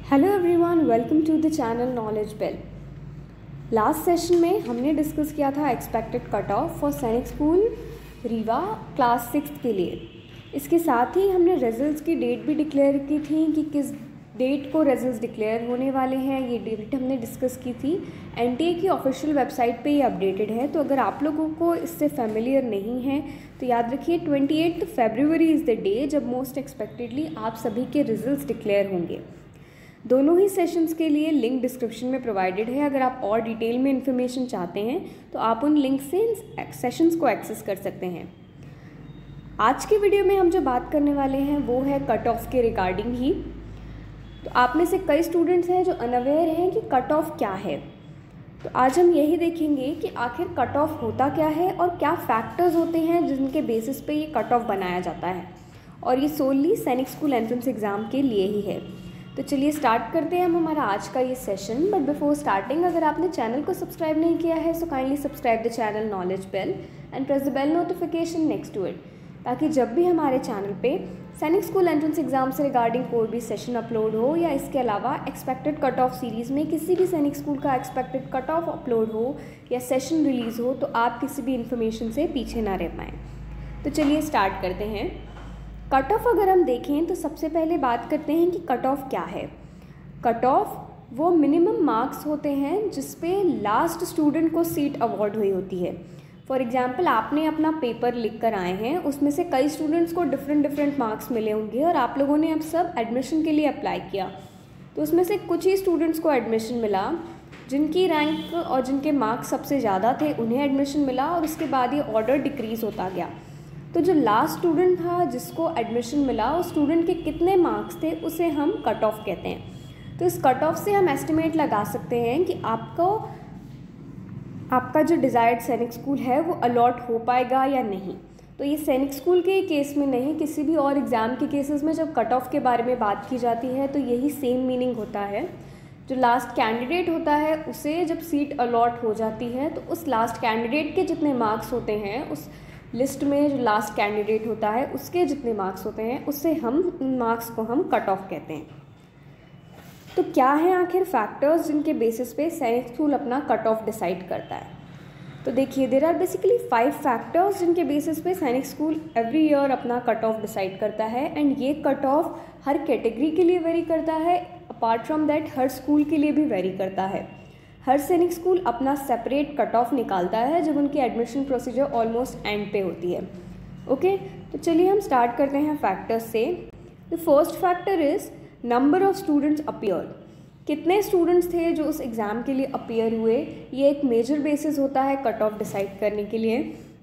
Hello everyone, welcome to the channel Knowledge Bell. Last session में हमने discuss किया था expected cut off for Sainik school Rewa class 6 के लिए। इसके साथ ही हमने रिजल्ट्स की डेट भी डिक्लेयर की थी कि किस डेट को रिजल्ट्स डिक्लेयर होने वाले हैं। ये डेट हमने डिस्कस की थी। एनटीए की ऑफिशियल वेबसाइट पे ये अपडेटेड है, तो अगर आप लोगों को इससे फेमिलियर नहीं है तो याद रखिए 28 फरवरी इज़ द डे जब मोस्ट एक्सपेक्टेडली आप सभी के रिजल्ट्स डिक्लेयर होंगे। दोनों ही सेशंस के लिए लिंक डिस्क्रिप्शन में प्रोवाइडेड है। अगर आप और डिटेल में इन्फॉर्मेशन चाहते हैं तो आप उन लिंक से इन सेशंस को एक्सेस कर सकते हैं। आज की वीडियो में हम जो बात करने वाले हैं वो है कट ऑफ के रिगार्डिंग ही। तो आप में से कई स्टूडेंट्स हैं जो अनअवेयर हैं कि कट ऑफ क्या है। तो आज हम यही देखेंगे कि आखिर कट ऑफ होता क्या है और क्या फैक्टर्स होते हैं जिनके बेसिस पे ये कट ऑफ बनाया जाता है, और ये सोली सैनिक स्कूल एंट्रेंस एग्ज़ाम के लिए ही है। तो चलिए स्टार्ट करते हैं हम हमारा आज का ये सेशन। बट बिफोर स्टार्टिंग, अगर आपने चैनल को सब्सक्राइब नहीं किया है so kindly subscribe the channel Knowledge Bell and press the bell notification next to it, ताकि जब भी हमारे चैनल पे सैनिक स्कूल एंट्रेंस एग्जाम से रिगार्डिंग कोई भी सेशन अपलोड हो या इसके अलावा एक्सपेक्टेड कट ऑफ सीरीज़ में किसी भी सैनिक स्कूल का एक्सपेक्टेड कट ऑफ अपलोड हो या सेशन रिलीज़ हो तो आप किसी भी इन्फॉर्मेशन से पीछे ना रह पाएँ। तो चलिए स्टार्ट करते हैं। कट ऑफ अगर हम देखें तो सबसे पहले बात करते हैं कि कट ऑफ क्या है। कट ऑफ वो मिनिमम मार्क्स होते हैं जिस पे लास्ट स्टूडेंट को सीट अवॉर्ड हुई होती है। फॉर एग्जांपल, आपने अपना पेपर लिख कर आए हैं, उसमें से कई स्टूडेंट्स को डिफरेंट मार्क्स मिले होंगे और आप लोगों ने अब सब एडमिशन के लिए अप्लाई किया। तो उसमें से कुछ ही स्टूडेंट्स को एडमिशन मिला, जिनकी रैंक और जिनके मार्क्स सबसे ज़्यादा थे उन्हें एडमिशन मिला, और उसके बाद ये ऑर्डर डिक्रीज़ होता गया। तो जो लास्ट स्टूडेंट था जिसको एडमिशन मिला, उस स्टूडेंट के कितने मार्क्स थे उसे हम कट ऑफ कहते हैं। तो इस कट ऑफ से हम एस्टिमेट लगा सकते हैं कि आपका जो डिज़ायर्ड सैनिक स्कूल है वो अलॉट हो पाएगा या नहीं। तो ये सैनिक स्कूल के केस में नहीं, किसी भी और एग्ज़ाम के केसेस में जब कट ऑफ के बारे में बात की जाती है तो यही सेम मीनिंग होता है। जो लास्ट कैंडिडेट होता है उसे जब सीट अलॉट हो जाती है तो उस लास्ट कैंडिडेट के जितने मार्क्स होते हैं, उस लिस्ट में जो लास्ट कैंडिडेट होता है उसके जितने मार्क्स होते हैं उससे हम उन मार्क्स को हम कट ऑफ कहते हैं। तो क्या है आखिर फैक्टर्स जिनके बेसिस पे सैनिक स्कूल अपना कट ऑफ डिसाइड करता है। तो देखिए, देयर आर बेसिकली 5 फैक्टर्स जिनके बेसिस पे सैनिक स्कूल एवरी ईयर अपना कट ऑफ डिसाइड करता है। एंड ये कट ऑफ हर कैटेगरी के लिए वेरी करता है। अपार्ट फ्रॉम दैट हर स्कूल के लिए भी वेरी करता है। हर सैनिक स्कूल अपना सेपरेट कट ऑफ निकालता है जब उनकी एडमिशन प्रोसीजर ऑलमोस्ट एंड पे होती है। ओके, तो चलिए हम स्टार्ट करते हैं फैक्टर्स से। The first factor is number of students appear. कितने स्टूडेंट्स थे जो उस एग्ज़ाम के लिए अपीयर हुए, ये एक मेजर बेसिस होता है कट ऑफ डिसाइड करने के लिए।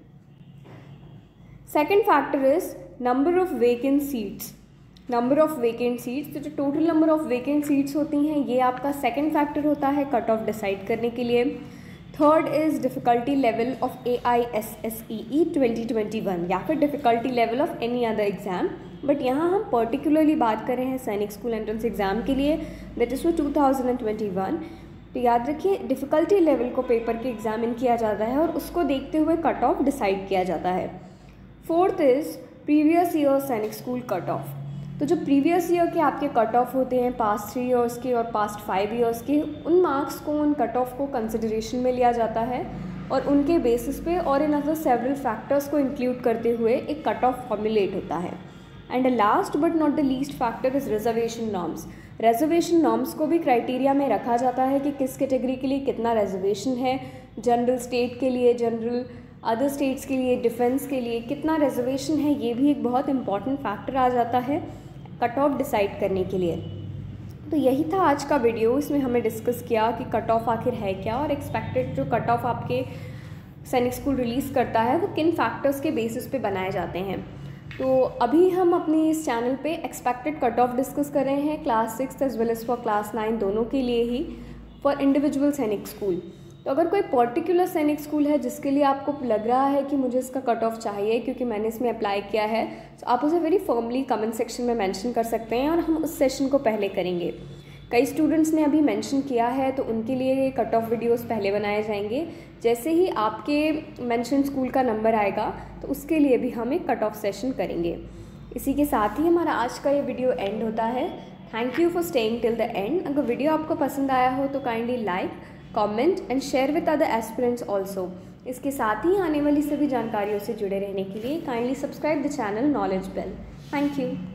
Second factor is number of vacant seats. Number of vacant seats, तो जो total number of vacant seats होती हैं ये आपका सेकंड फैक्टर होता है कट ऑफ डिसाइड करने के लिए। Third is difficulty level of AISSEE 2021 या फिर difficulty level of any other exam, but यहाँ हम पर्टिकुलरली बात कर रहे हैं सैनिक स्कूल एंट्रेंस एग्ज़ाम के लिए, दैट इज़ फॉर 2021। तो याद रखिए, डिफ़िकल्टी लेवल को पेपर के एग्ज़ामिन किया जाता है और उसको देखते हुए कट ऑफ डिसाइड किया जाता है। Fourth is previous year Sainik school cut off. तो जो प्रीवियस ईयर के आपके कट ऑफ होते हैं, पास्ट 3 ईयर्स के और पास्ट 5 ईयर्स के, उन मार्क्स को, उन कट ऑफ को कंसिडरेशन में लिया जाता है और उनके बेसिस पे और इन अदर सेवरल फैक्टर्स को इंक्लूड करते हुए एक कट ऑफ फॉर्मुलेट होता है। And last but not the least factor is reservation norms. Reservation norms को भी क्राइटेरिया में रखा जाता है कि किस कैटेगरी के लिए कितना रिजर्वेशन है, जनरल स्टेट के लिए, जनरल अदर स्टेट्स के लिए, डिफेंस के लिए कितना रिजर्वेशन है, ये भी एक बहुत इंपॉर्टेंट फैक्टर आ जाता है कट ऑफ डिसाइड करने के लिए। तो यही था आज का वीडियो। इसमें हमें डिस्कस किया कि कट ऑफ आखिर है क्या और एक्सपेक्टेड जो कट ऑफ आपके सैनिक स्कूल रिलीज़ करता है वो किन फैक्टर्स के बेसिस पे बनाए जाते हैं। तो अभी हम अपनी इस चैनल पे एक्सपेक्टेड कट ऑफ डिस्कस कर रहे हैं class 6 as well as for class 9 दोनों के लिए ही, फॉर इंडिविजुअल सैनिक स्कूल। तो अगर कोई पर्टिकुलर सैनिक स्कूल है जिसके लिए आपको लग रहा है कि मुझे इसका कट ऑफ चाहिए क्योंकि मैंने इसमें अप्लाई किया है, तो आप उसे वेरी फर्मली कमेंट सेक्शन में मेंशन कर सकते हैं और हम उस सेशन को पहले करेंगे। कई स्टूडेंट्स ने अभी मेंशन किया है तो उनके लिए कट ऑफ वीडियोस पहले बनाए जाएंगे। जैसे ही आपके मेंशन स्कूल का नंबर आएगा तो उसके लिए भी हम एक कट ऑफ सेशन करेंगे। इसी के साथ ही हमारा आज का ये वीडियो एंड होता है। Thank you for staying till the end. अगर वीडियो आपको पसंद आया हो तो kindly like, comment and share with other aspirants also. इसके साथ ही आने वाली सभी जानकारियों से जुड़े रहने के लिए kindly subscribe the channel Knowledge Bell. Thank you.